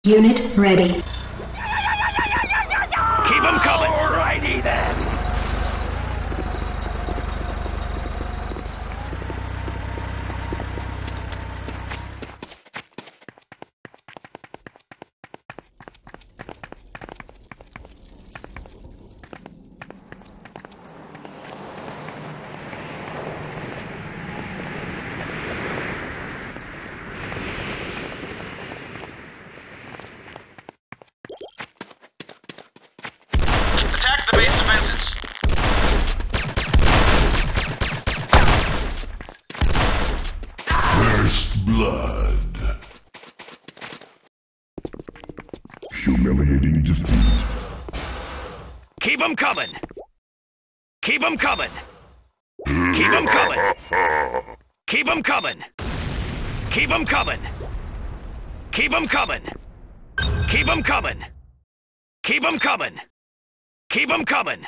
Unit ready. Keep them coming! Alrighty then! Attack the base defenses. First blood. Humiliating defeat. Keep them coming! Keep them coming! Keep them coming! Keep them coming! Keep them coming! Keep them coming! Keep them coming! Keep them coming! Keep them coming!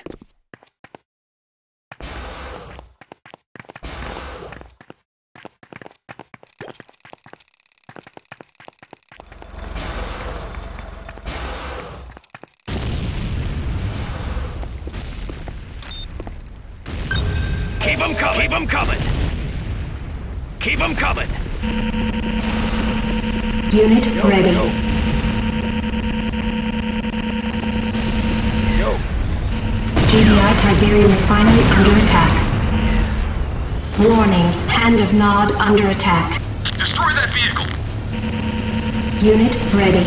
Keep them coming! Keep them coming! Keep them coming! Unit ready. GDI Tiberium Refinery under attack. Warning, Hand of Nod under attack. Destroy that vehicle. Unit ready.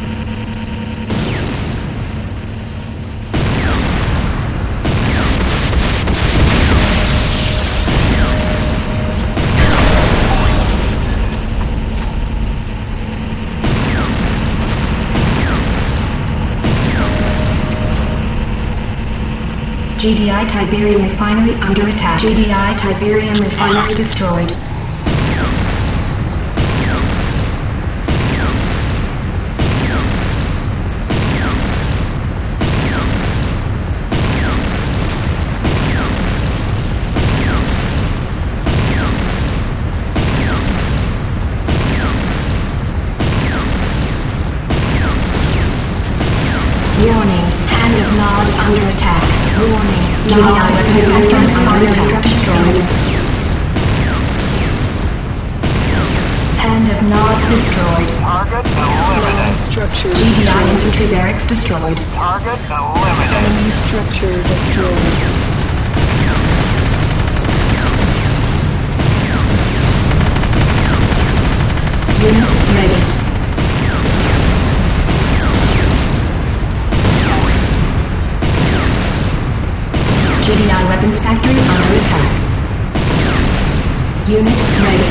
GDI Tiberium Refinery under attack. GDI Tiberium Refinery destroyed. Warning, Hand of Nod under attack. Warning, GDI weapons factory under attack destroyed. Hand of Nod destroyed. Target eliminated. Structure GDI infantry barracks destroyed. Target eliminated. enemy structure destroyed. Unit ready. GDI weapons factory under attack. Unit ready.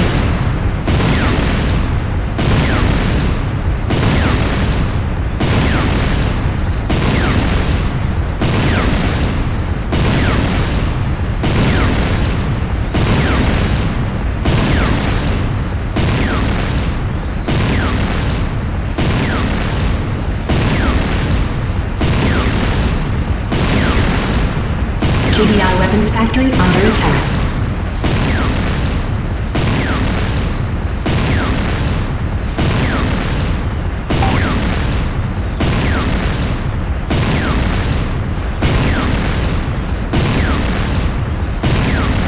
GDI weapons factory under attack.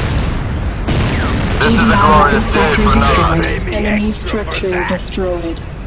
This is a glorious day for Nod. Enemy structure destroyed.